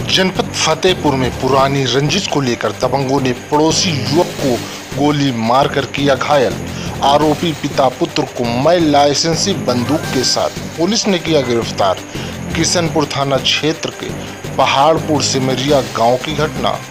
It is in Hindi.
जनपद फतेहपुर में पुरानी रंजिश को लेकर दबंगों ने पड़ोसी युवक को गोली मारकर किया घायल। आरोपी पिता पुत्र को मैं लाइसेंसी बंदूक के साथ पुलिस ने किया गिरफ्तार। किशनपुर थाना क्षेत्र के पहाड़पुर सिमरिया गांव की घटना।